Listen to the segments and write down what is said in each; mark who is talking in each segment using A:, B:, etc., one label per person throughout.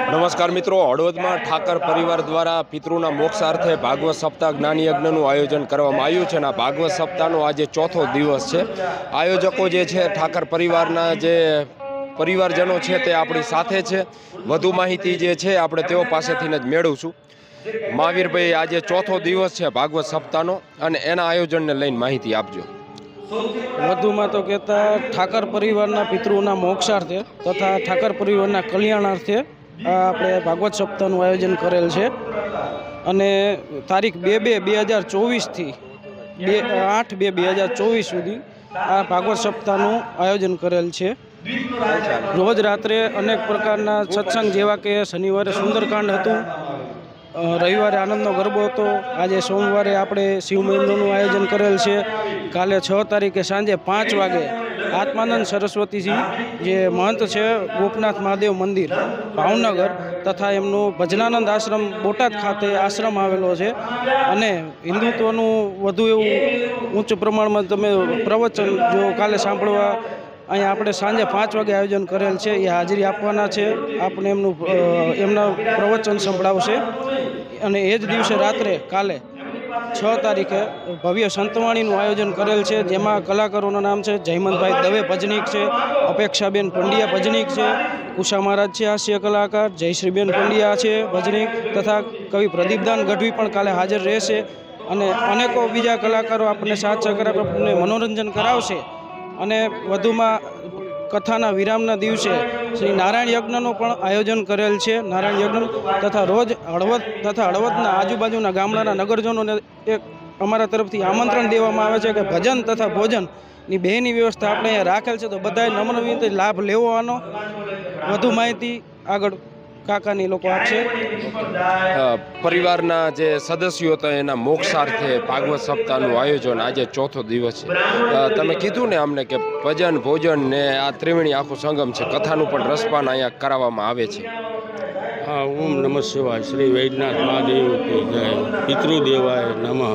A: નમસ્કાર મિત્રો, હળવદમાં ઠાકર પરિવાર દ્વારા પિતૃના મોક્ષાર્થે ભાગવત સપ્તાહ જ્ઞાન યજ્ઞનું આયોજન કરવામાં આવ્યું છે અને આ ભાગવત સપ્તાહનો આજે ચોથો દિવસ છે। આયોજકો જે છે ઠાકર પરિવારના જે પરિવારજનો છે તે આપણી સાથે છે। વધુ માહિતી જે છે આપણે તેઓ પાસેથી જ મેળવશું। મહાવીરભાઈ, આજે ચોથો દિવસ છે ભાગવત સપ્તાહનો અને એના આયોજનને લઈને માહિતી આપજો।
B: વધુમાં તો કહેતા ઠાકર પરિવારના પિતૃના મોક્ષાર્થે તથા ઠાકર પરિવારના કલ્યાણાર્થે આપણે ભાગવત સપ્તાહનું આયોજન કરેલ છે અને તારીખ 2/2/2024થી 8/2/2024 સુધી આ ભાગવત સપ્તાહનું આયોજન કરેલ છે। રોજ રાત્રે અનેક પ્રકારના સત્સંગ જેવા કે શનિવારે સુંદરકાંડ હતું, રવિવારે આનંદનો ગરબો હતો, આજે સોમવારે આપણે શિવ મહિમનું આયોજન કરેલ છે। કાલે 6 તારીખે સાંજે 5 વાગે આત્માનંદ સરસ્વતીજી જે મહંત છે ગોપનાથ મહાદેવ મંદિર ભાવનગર તથા એમનું ભજનાનંદ આશ્રમ બોટાદ ખાતે આશ્રમ આવેલો છે અને હિન્દુત્વનું વધુ એવું ઊંચ પ્રમાણમાં તમે પ્રવચન જો કાલે સાંભળવા અહીંયા આપણે સાંજે 5 વાગે આયોજન કરેલ છે, એ હાજરી આપવાના છે। આપણે એમના પ્રવચન સંભળાવશે અને એ જ દિવસે રાત્રે કાલે 6 તારીખે ભવ્ય સંતવાણીનું આયોજન કરેલ છે, જેમાં કલાકારોના નામ છે જયમંતભાઈ દવે ભજનીક છે, અપેક્ષાબેન પંડ્યા ભજનીક છે, કુશા મહારાજ છે હાસ્ય કલાકાર, જયશ્રીબેન પંડ્યા છે ભજનીક તથા કવિ પ્રદીપદાન ગઢવી પણ કાલે હાજર રહેશે અને અનેકો બીજા કલાકારો આપણને સાથ સહકાર આપણને મનોરંજન કરાવશે। અને વધુમાં કથાના વિરામના દિવસે શ્રી નારાયણ યજ્ઞનું પણ આયોજન કરેલ છે। નારાયણ યજ્ઞ તથા રોજ હળવદ તથા હળવદના આજુબાજુના ગામડાના નગરજનોને એક અમારા તરફથી આમંત્રણ દેવામાં આવે છે કે ભજન તથા ભોજનની બેની વ્યવસ્થા આપણે અહીંયા રાખેલ છે, તો બધાએ નમ્ર વિનંતી લાભ લેવો આનો। વધુ માહિતી આગળ કાકાની લોકો આપશે।
A: પરિવારના જે સદસ્યો હતા એના મોક્ષાર્થે ભાગવત સપ્તાહનું આયોજન આજે ચોથો દિવસ છે। તમે કીધું ને અમને કે ભજન ભોજન ને આ ત્રિવેણી આખું સંગમ છે, કથાનું પણ રસપાન અહીંયા કરાવવામાં આવે છે।
C: હા, ઓમ નમઃ શિવાય, શ્રી વૈદ્યનાથ મહાદેવ જય, પિતૃદેવાય નમઃ।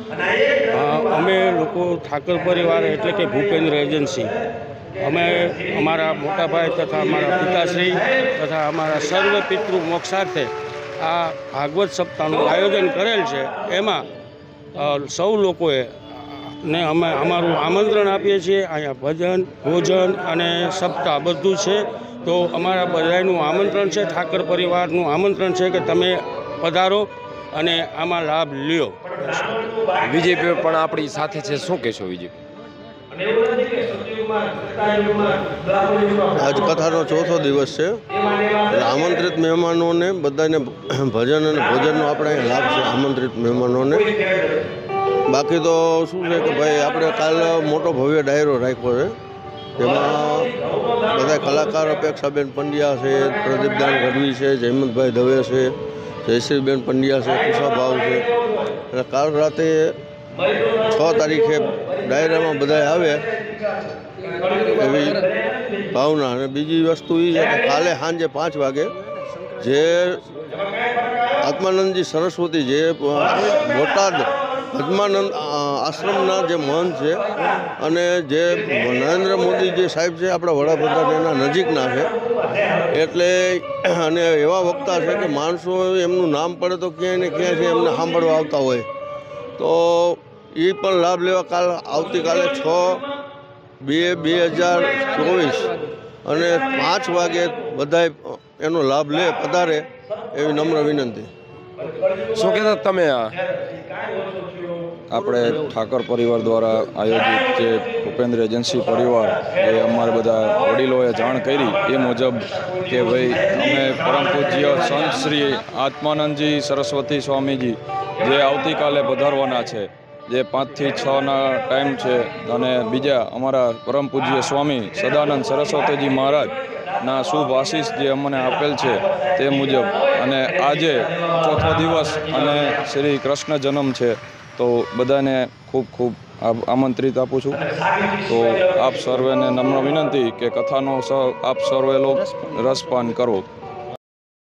C: અમે લોકો ઠાકર પરિવાર એટલે કે ભૂપેન્દ્ર એજન્સી, અમે અમારા મોટાભાઈ તથા અમારા પિતાશ્રી તથા અમારા સર્વ પિતૃ મોક્ષાર્થે આ ભાગવત સપ્તાહનું આયોજન કરેલ છે। એમાં સૌ લોકોએ ને અમે અમારું આમંત્રણ આપીએ છીએ। અહીંયા ભજન ભોજન અને સપ્તાહ બધું છે, તો અમારા બધાનું આમંત્રણ છે, ઠાકર પરિવારનું આમંત્રણ છે કે તમે પધારો અને આમાં લાભ લ્યો।
A: વિજયભાઈ પણ આપણી સાથે છે, શું કહેશો વિજયભાઈ?
D: આજ કથાનો ચોથો દિવસ છે, આમંત્રિત મહેમાનોને બધાને ભજન અને ભોજનનો આપણે અહીં લાભ છે આમંત્રિત મહેમાનોને। બાકી તો શું છે કે ભાઈ આપણે કાલ મોટો ભવ્ય ડાયરો રાખ્યો છે, જેમાં બધા કલાકાર અપેક્ષાબેન પંડ્યા છે, પ્રદીપદાન ગઢવી છે, જયમંતભાઈ દવે છે, જયશ્રીબેન પંડ્યા છે, કુશાભાવ છે અને કાલ રાતે 6 તારીખે ડાયરામાં બધા આવે એવી ભાવના। અને બીજી વસ્તુ એ છે કે કાલે સાંજે 5 વાગે જે આત્માનંદજી સરસ્વતી જે બોટાદ પદ્માનંદ આશ્રમના જે મહંત છે અને જે નરેન્દ્ર મોદી જે સાહેબ છે આપણા વડાપ્રધાન એના નજીકના છે, એટલે અને એવા વક્તા છે કે માણસો એમનું નામ પડે તો ક્યાંય ને ક્યાંયથી એમને સાંભળવા આવતા હોય, તો એ પણ લાભ લેવા કાલ આવતીકાલે 6/2/2024 અને 5 વાગે બધાય એનો લાભ લે પધારે એવી નમ્ર વિનંતી।
A: શું કહેતા તમે?
E: આપણે ઠાકર પરિવાર દ્વારા આયોજિત જે ભૂપેન્દ્ર એજન્સી પરિવાર એ અમારા બધા વડીલોએ જાણ કરી એ મુજબ કે ભાઈ અમે પરમ પૂજ્ય સંત શ્રી આત્માનંદજી સરસ્વતી સ્વામીજી જે આવતીકાલે પધારવાના છે, જે 5 થી 6ના ટાઈમ છે, અને બીજા અમારા પરમ પૂજ્ય સ્વામી સદાનંદ સરસ્વતીજી મહારાજના શુભ આશીષ જે અમને આપેલ છે તે મુજબ, અને આજે ચોથો દિવસ અને શ્રી કૃષ્ણ જન્મ છે, તો બધાને ખૂબ ખૂબ આમંત્રિત આપું છું। તો આપ સર્વેને નમ્ર વિનંતી કે કથાનો આપ સર્વે લોક રસપાન કરો।